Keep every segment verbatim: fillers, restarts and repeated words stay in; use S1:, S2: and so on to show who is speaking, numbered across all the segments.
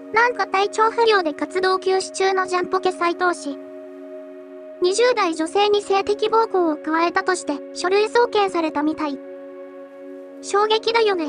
S1: なんか体調不良で活動休止中のジャンポケ斉藤氏。にじゅう代女性に性的暴行を加えたとして書類送検されたみたい。衝撃だよね。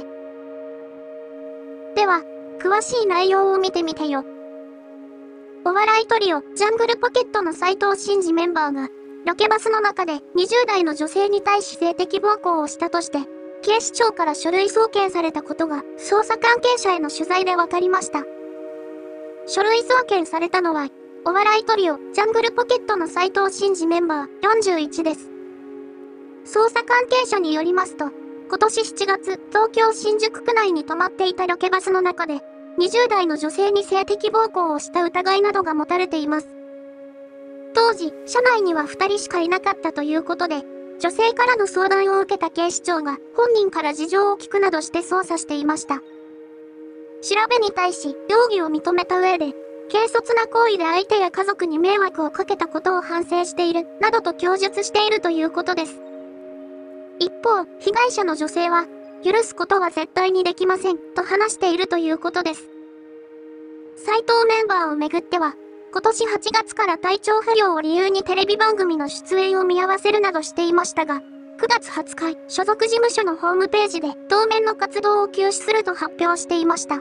S1: では、詳しい内容を見てみてよ。お笑いトリオ、ジャングルポケットの斉藤慎二メンバーが、ロケバスの中でにじゅう代の女性に対し性的暴行をしたとして、警視庁から書類送検されたことが、捜査関係者への取材で分かりました。書類送検されたのは、お笑いトリオ、ジャングルポケットの斉藤慎二メンバーよんじゅういちです。捜査関係者によりますと、今年しちがつ、東京新宿区内に止まっていたロケバスの中で、にじゅう代の女性に性的暴行をした疑いなどが持たれています。当時、車内にはふたりしかいなかったということで、女性からの相談を受けた警視庁が本人から事情を聞くなどして捜査していました。調べに対し、容疑を認めた上で、軽率な行為で相手や家族に迷惑をかけたことを反省している、などと供述しているということです。一方、被害者の女性は、許すことは絶対にできません、と話しているということです。斉藤メンバーをめぐっては、今年はちがつから体調不良を理由にテレビ番組の出演を見合わせるなどしていましたが、くがつはつか、所属事務所のホームページで当面の活動を休止すると発表していました。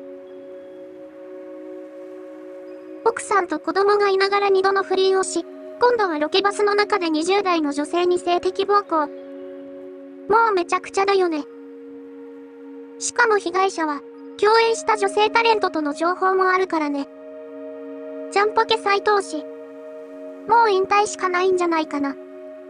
S1: 奥さんと子供がいながらにどの不倫をし、今度はロケバスの中でにじゅう代の女性に性的暴行。もうめちゃくちゃだよね。しかも被害者は、共演した女性タレントとの情報もあるからね。ジャンポケ斉藤氏。もう引退しかないんじゃないかな。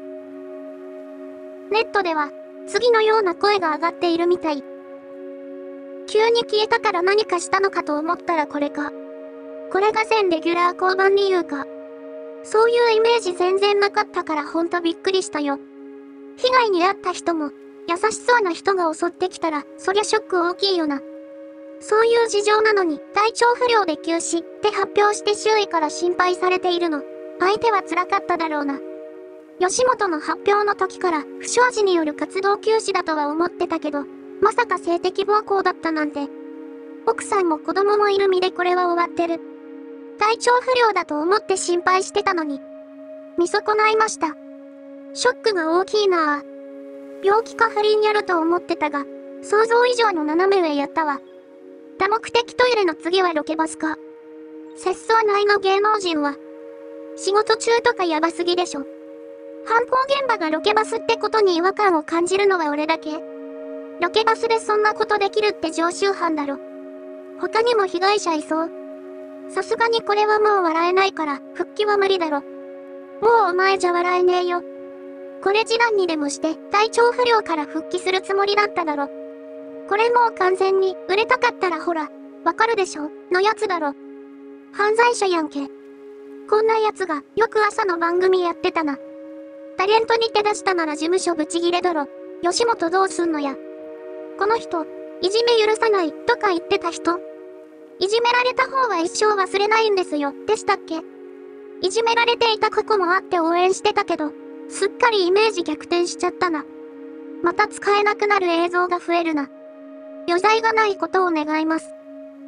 S1: ネットでは、次のような声が上がっているみたい。急に消えたから何かしたのかと思ったらこれか。これが全レギュラー降板理由か。そういうイメージ全然なかったからほんとびっくりしたよ。被害に遭った人も、優しそうな人が襲ってきたら、そりゃショック大きいよな。そういう事情なのに、体調不良で休止って発表して周囲から心配されているの。相手は辛かっただろうな。吉本の発表の時から、不祥事による活動休止だとは思ってたけど、まさか性的暴行だったなんて。奥さんも子供もいる身でこれは終わってる。体調不良だと思って心配してたのに。見損ないました。ショックが大きいなぁ。病気か不倫やると思ってたが、想像以上の斜め上やったわ。多目的トイレの次はロケバスか。節操内の芸能人は。仕事中とかヤバすぎでしょ。犯行現場がロケバスってことに違和感を感じるのは俺だけ。ロケバスでそんなことできるって常習犯だろ。他にも被害者いそう。さすがにこれはもう笑えないから、復帰は無理だろ。もうお前じゃ笑えねえよ。これ示談にでもして、体調不良から復帰するつもりだっただろ。これもう完全に、売れたかったらほら、わかるでしょのやつだろ。犯罪者やんけ。こんなやつが、よく朝の番組やってたな。タレントに手出したなら事務所ブチギレだろ。吉本どうすんのや。この人、いじめ許さない、とか言ってた人。いじめられた方は一生忘れないんですよ、でしたっけ。いじめられていた過去もあって応援してたけど、すっかりイメージ逆転しちゃったな。また使えなくなる映像が増えるな。余罪がないことを願います。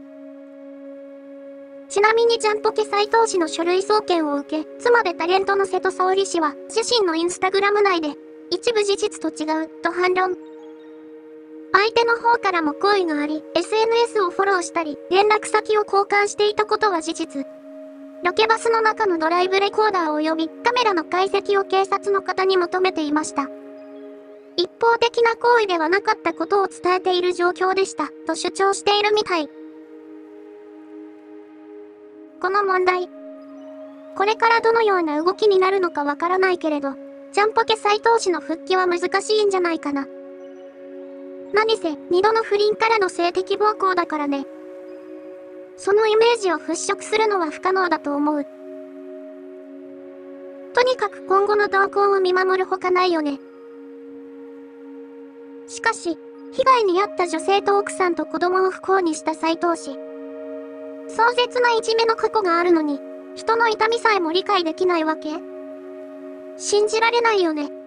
S1: ちなみにジャンポケ斉藤氏の書類送検を受け、妻でタレントの瀬戸沙織氏は、自身のインスタグラム内で、一部事実と違う、と反論。相手の方からも好意があり、エスエヌエス をフォローしたり、連絡先を交換していたことは事実。ロケバスの中のドライブレコーダー及びカメラの解析を警察の方に求めていました。一方的な行為ではなかったことを伝えている状況でした、と主張しているみたい。この問題。これからどのような動きになるのかわからないけれど、ジャンポケ斉藤氏の復帰は難しいんじゃないかな。何せ、二度の不倫からの性的暴行だからね。そのイメージを払拭するのは不可能だと思う。とにかく今後の動向を見守るほかないよね。しかし、被害に遭った女性と奥さんと子供を不幸にした斉藤氏。壮絶ないじめの過去があるのに、人の痛みさえも理解できないわけ？信じられないよね。